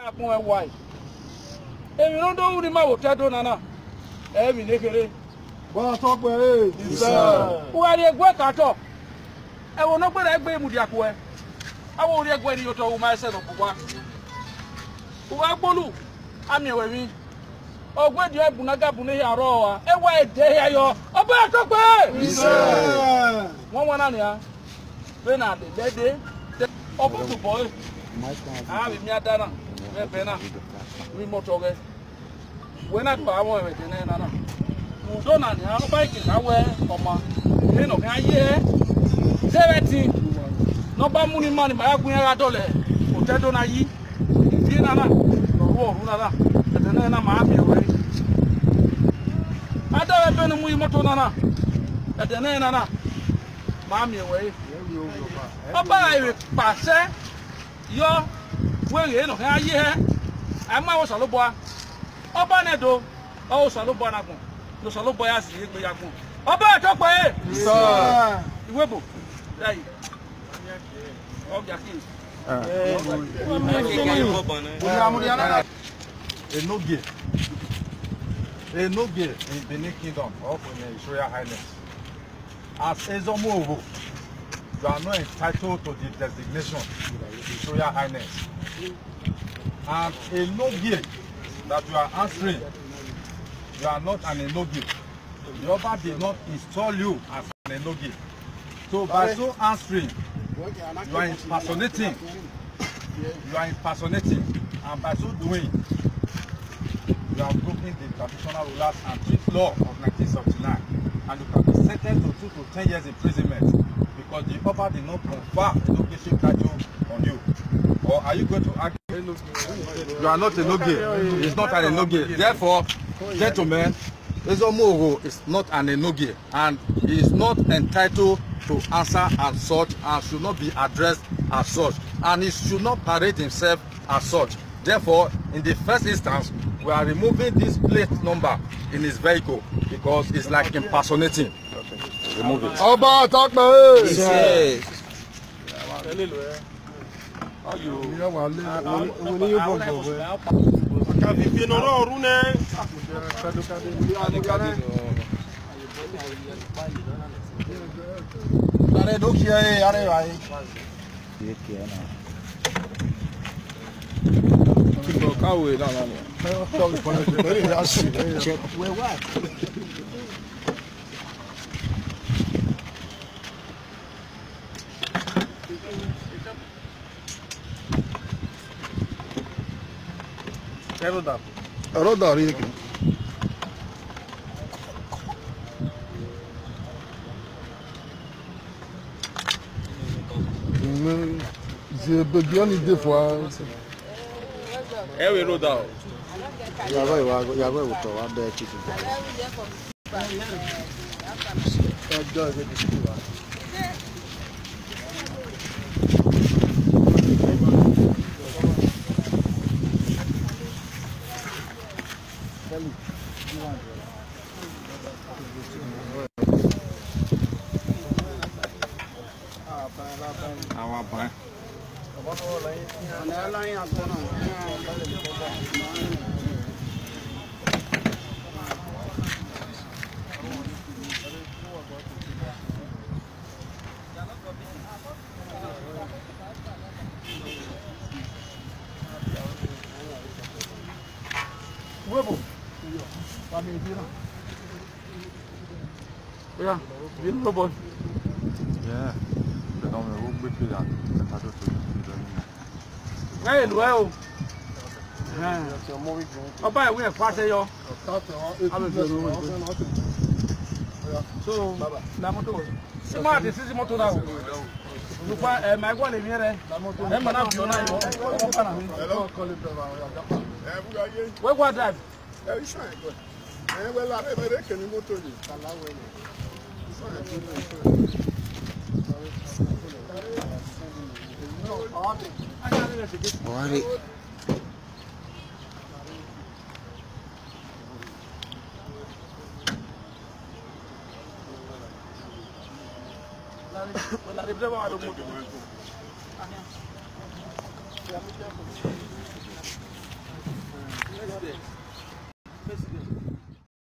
Why? If you don't do the man will tell Nana. Every naked. Well, talk with it. Who are you work at all? I will not put a game with Yakwe. I will not go to your myself. Who are Bolu? I'm your way. Oh, when you have Bunaga Bunia Roa, and why they are your about one ania. When are they dead? Oh, boy. I have me at Dana. We motor. When I want it, and Nana. Don't have a bike in our comma. You know, I hear 17. No money, money, my $1. Potato na yi. Dinana. No, Runana. And then I'm happy away. I don't have any motor nana. At the nana. Mammy away. Papa, pass, your well, you know, I hear. I'm a saloboa. Obanedo, oh, salobanago. No salo boy as you go. Oba talk by sir. You will. Right. A no gear in Benin Kingdom of His Royal Highness. As Ezomo, you are not entitled to the designation of His Royal Highness. And a no gear that you are answering, you are not an enogi. The Oba did not install you as an enogi. So by so answering, you are impersonating. You are impersonating, and by so doing, you are broken the traditional rulers and chief law of 1979, and you can be sentenced to 2 to 10 years imprisonment because the Oba did not confer education title on you. Or are you going to argue? You are not a enogi. It's not an enogi. Therefore, gentlemen, Ezomo is not an enogi, and he is not entitled to answer as such and should not be addressed as such, and he should not parade himself as such. Therefore, in the first instance, we are removing this plate number in his vehicle because it's like impersonating. Okay. Remove it. Oba, talk about it. Rodar aqui. J'ai besoin de fois. É o Rodar. Já vai o to wa be chicken. Huevo. Yeah, bien robot. Yeah. Não, eu vou beber lá. Tá tudo. Hey, well. Oba, we are fast yo. So, la moto. C'est moi, c'est moto là. Nous pas mais quoi les viens même maintenant on a on pas na. Where go drive? Well, I never reckon you motor ni. Buhari. La